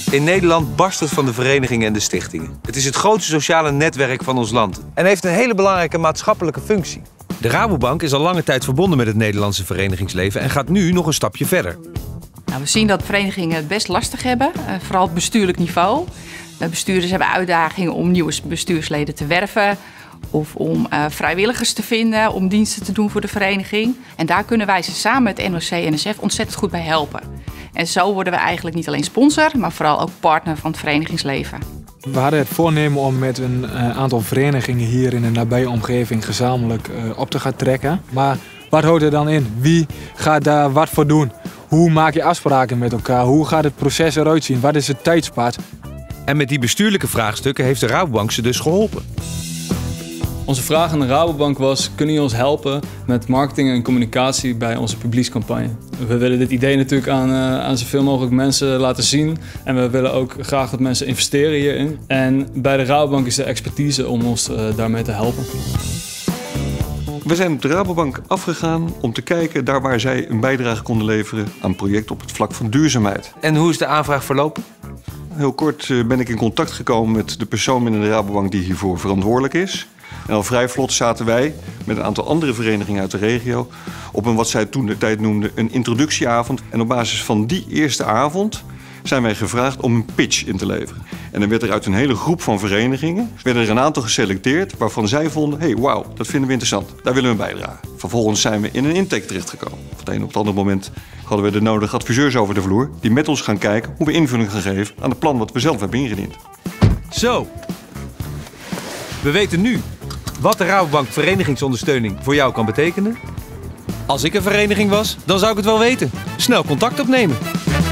In Nederland barst het van de verenigingen en de stichtingen. Het is het grootste sociale netwerk van ons land. En heeft een hele belangrijke maatschappelijke functie. De Rabobank is al lange tijd verbonden met het Nederlandse verenigingsleven en gaat nu nog een stapje verder. Nou, we zien dat verenigingen het best lastig hebben, vooral op bestuurlijk niveau. Bestuurders hebben uitdagingen om nieuwe bestuursleden te werven of om vrijwilligers te vinden om diensten te doen voor de vereniging. En daar kunnen wij ze samen met NOC-NSF ontzettend goed bij helpen. En zo worden we eigenlijk niet alleen sponsor, maar vooral ook partner van het verenigingsleven. We hadden het voornemen om met een aantal verenigingen hier in de nabije omgeving gezamenlijk op te gaan trekken. Maar wat houdt er dan in? Wie gaat daar wat voor doen? Hoe maak je afspraken met elkaar? Hoe gaat het proces eruit zien? Wat is het tijdspad? En met die bestuurlijke vraagstukken heeft de Rabobank ze dus geholpen. Onze vraag aan de Rabobank was: kunnen jullie ons helpen met marketing en communicatie bij onze publiekscampagne? We willen dit idee natuurlijk aan zoveel mogelijk mensen laten zien. En we willen ook graag dat mensen investeren hierin. En bij de Rabobank is de expertise om ons daarmee te helpen. We zijn op de Rabobank afgegaan om te kijken daar waar zij een bijdrage konden leveren aan projecten op het vlak van duurzaamheid. En hoe is de aanvraag verlopen? Heel kort ben ik in contact gekomen met de persoon binnen de Rabobank die hiervoor verantwoordelijk is. En al vrij vlot zaten wij met een aantal andere verenigingen uit de regio op een wat zij toen de tijd noemden een introductieavond. En op basis van die eerste avond zijn wij gevraagd om een pitch in te leveren. En dan werd er uit een hele groep van verenigingen werden er een aantal geselecteerd waarvan zij vonden: hey, wauw, dat vinden we interessant, daar willen we bijdragen. Vervolgens zijn we in een intake terechtgekomen. Van het een op het andere moment hadden we de nodige adviseurs over de vloer die met ons gaan kijken hoe we invulling gaan geven aan het plan wat we zelf hebben ingediend. Zo, we weten nu wat de Rabobank verenigingsondersteuning voor jou kan betekenen. Als ik een vereniging was, dan zou ik het wel weten. Snel contact opnemen.